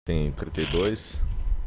Item 32,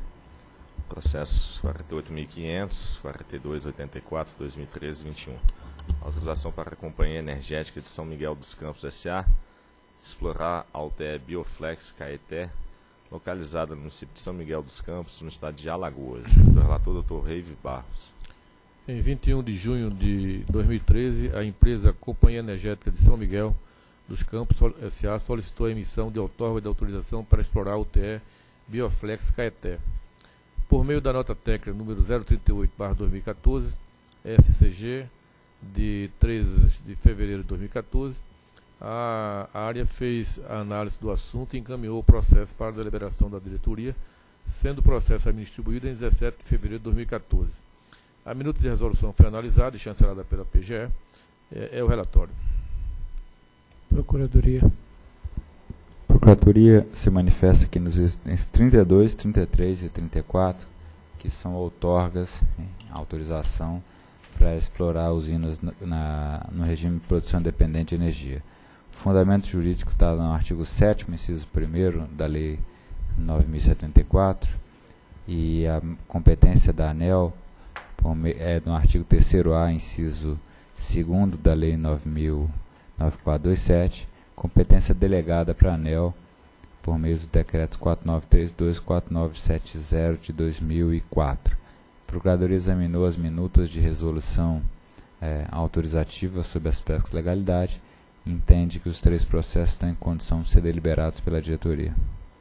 processo 48.500, 4284, 2013, 21. Autorização para a Companhia Energética de São Miguel dos Campos S.A. explorar a UTE Bioflex Caeté, localizada no município de São Miguel dos Campos, no estado de Alagoas. O relator, Dr. Reive Barros. Em 21 de junho de 2013, a empresa Companhia Energética de São Miguel dos Campos S.A. solicitou a emissão de outorga de autorização para explorar a UTE Bioflex Caeté. Por meio da nota técnica número 038/2014, SCG, de 13 de fevereiro de 2014, a área fez a análise do assunto e encaminhou o processo para a deliberação da diretoria, sendo o processo distribuído em 17 de fevereiro de 2014. A minuta de resolução foi analisada e chancelada pela PGE. É o relatório. Procuradoria. Procuradoria se manifesta aqui nos itens 32, 33 e 34, que são outorgas, autorização para explorar usinas no regime de produção independente de energia. O fundamento jurídico está no artigo 7º, inciso 1º da Lei 9.074, e a competência da ANEEL é no artigo 3º-A, inciso 2º da Lei 9.094/27, competência delegada para a ANEEL por meio dos decretos 4932 e 4970 de 2004. A Procuradoria examinou as minutas de resolução autorizativa sobre aspectos de legalidade e entende que os três processos estão em condição de ser deliberados pela diretoria.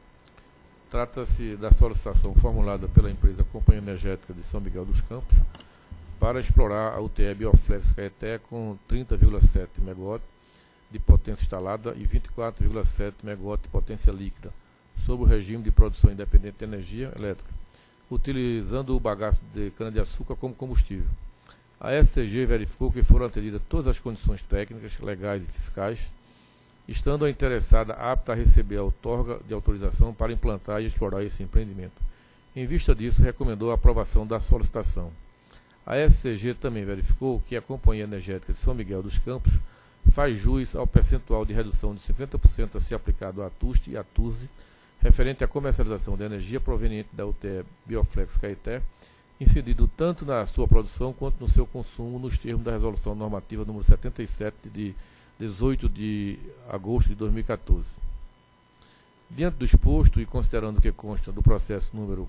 Trata-se da solicitação formulada pela empresa Companhia Energética de São Miguel dos Campos para explorar a UTE Bioflex Caeté com 30,7 MW de potência instalada e 24,7 MW de potência líquida, sob o regime de produção independente de energia elétrica, utilizando o bagaço de cana-de-açúcar como combustível. A SCG verificou que foram atendidas todas as condições técnicas, legais e fiscais, estando a interessada apta a receber a outorga de autorização para implantar e explorar esse empreendimento. Em vista disso, recomendou a aprovação da solicitação. A SCG também verificou que a Companhia Energética de São Miguel dos Campos faz jus ao percentual de redução de 50% a ser aplicado à TUST e à TUSE, referente à comercialização de energia proveniente da UTE Bioflex Caeté, incidido tanto na sua produção quanto no seu consumo, nos termos da Resolução Normativa número 77, de 18 de agosto de 2014. Diante do exposto e considerando que consta do processo número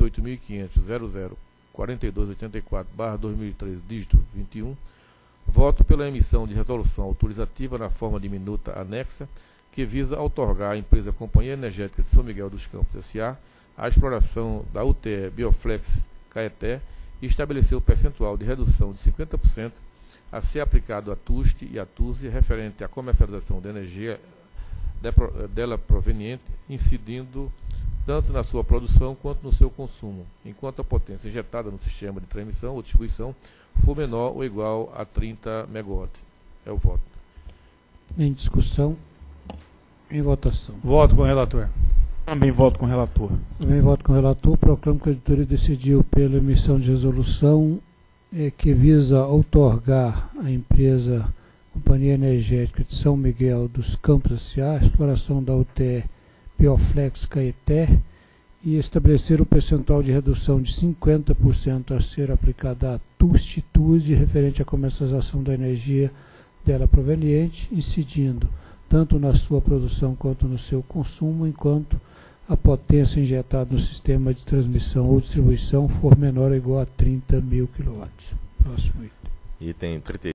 48.500.00.4284/2013, dígito 21, voto pela emissão de resolução autorizativa na forma de minuta anexa, que visa outorgar à empresa Companhia Energética de São Miguel dos Campos S.A. a exploração da UTE Bioflex Caeté e estabelecer o percentual de redução de 50% a ser aplicado à TUST e à TUSE, referente à comercialização de energia dela proveniente, incidindo tanto na sua produção quanto no seu consumo, enquanto a potência injetada no sistema de transmissão ou distribuição for menor ou igual a 30 MW. É o voto. Em discussão. Em votação. Voto com o relator. Também voto com o relator. Também voto com o relator. Proclamo que a diretoria decidiu pela emissão de resolução que visa outorgar à empresa Companhia Energética de São Miguel dos Campos S.A. a exploração da UTE Bioflex Caeté e estabelecer o percentual de redução de 50% a ser aplicada à TUST e TUSE, referente à comercialização da energia dela proveniente, incidindo tanto na sua produção quanto no seu consumo, enquanto a potência injetada no sistema de transmissão ou distribuição for menor ou igual a 30.000 kW. Próximo item. Item 30.